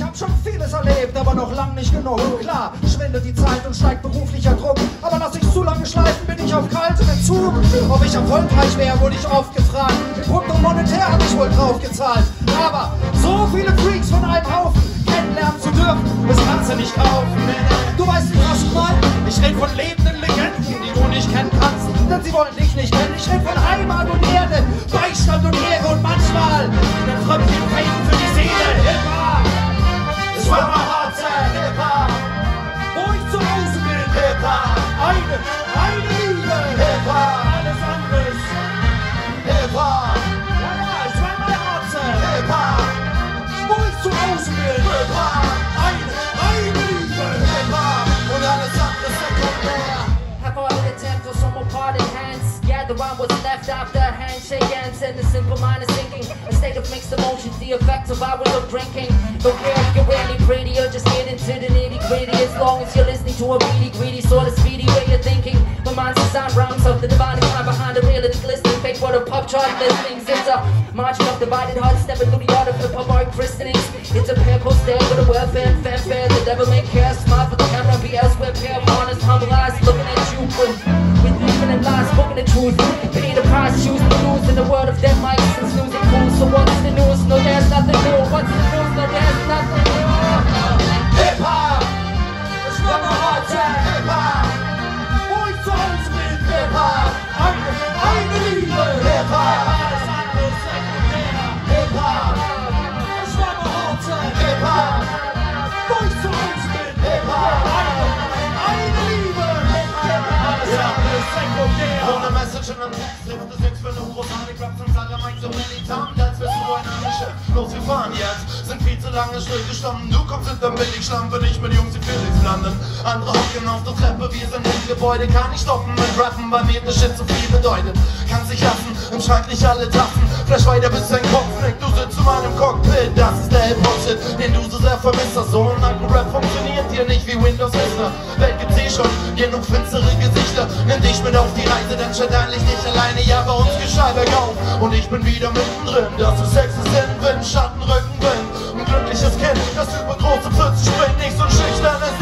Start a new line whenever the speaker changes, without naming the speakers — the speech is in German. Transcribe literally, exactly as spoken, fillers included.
hab schon vieles erlebt, aber noch lang nicht genug. Klar, schwindet die Zeit und steigt beruflicher Druck, aber lass ich zu lange schleifen, bin ich auf kaltem Entzug. Ob ich erfolgreich wäre, wurde ich oft gefragt. Im Punkt und monetär hab ich wohl drauf gezahlt. Aber so viele Freaks von einem Haufen kennenlernen zu dürfen, das kannst du nicht kaufen. Du weißt nicht, was ich meine? Ich rede von lebenden Legenden, die du nicht kennen kannst, denn sie wollen dich nicht kennen. Ich rede von Heimat und Erde, Beistand und Ehre und manchmal ein Tröpfchen Pain für die Seele. Hip-Hop, das war my heart time. Hip-Hop, wo ich zu Hause bin. Hip-Hop, eine, eine Liebe. Hip-Hop, alles anderes. Hip-Hop, ja, ja, es war my heart time. Hip-Hop, wo ich zu Hause bin. Hip-Hop, eine, eine Liebe. Hip-Hop, und alles andere sekundär.
Have all the attempt for some more parted hands. Gather around what's left after a handshake ends. And the simple mind is thinking. A state of mixed emotions, the effects of hours of drinking. Don't care if you're really pretty or just get into the nitty gritty. As long as you're listening to a really greedy, sort of speedy way of thinking. My mind's designed rhymes of the divine crime behind the real and the glistening. Fake for the pop chart listening. It's a marching of divided hearts, stepping through the art of hip hop art christenings. It's a pair post day with a welfare and fanfare. The devil may care, smile for the camera, be elsewhere. Pair of honest, humble eyes looking at you with, with infinite lies, spoken the truth. Pay the price, choose to lose in the world of dead mics and snoozing fools. So what's the news? No, there's nothing new. What's the news? No, there's nothing new.
Hip Hop, it's not my hard time. Hip Hop, wo ich zu Hause bin. Hip Hop, eine, eine Liebe. Hip Hop, alles andere sekundär. Hip Hop, it's not my hard time. Hip Hop, wo ich zu Hause bin. Hip Hop, eine, eine Liebe. Hip Hop, alles andere sekundär. Ohne Message in einem Text hilft es nichts für eine großartige Rap zum Sager Mike so militant, als wärst du ein Geschäft. Los, wir fahren jetzt, sind viel zu lange stillgestanden. Du kommst hinterm Billigschlamm, wenn ich mit Jungs in Felix landen. Andere hocken auf der Treppe, wir sind im Gebäude. Kann nicht stoppen mit Rappen, bei mir das Shit so viel bedeutet. Kannst dich lassen, im Schrank nicht alle Tassen. Flash weiter bis dein Kopf nickt, du sitzt in meinem Cockpit. Das ist der Hip-Hop-Shit, den du so sehr vermisst hast. So ein Akku-Rap funktioniert hier nicht wie Windows Vista. Welt gibt's eh schon, genug finstere Gesichter. Nimm dich mit auf die Reise, dann steht eigentlich nicht alleine. Ja, bei uns geschrei bergauf und ich bin wieder mittendrin. Das ist existent, Wind, Schatten, Rückenwind. Ein glückliches Kind, das über große Pfütze springt. Nicht so ein schüchternes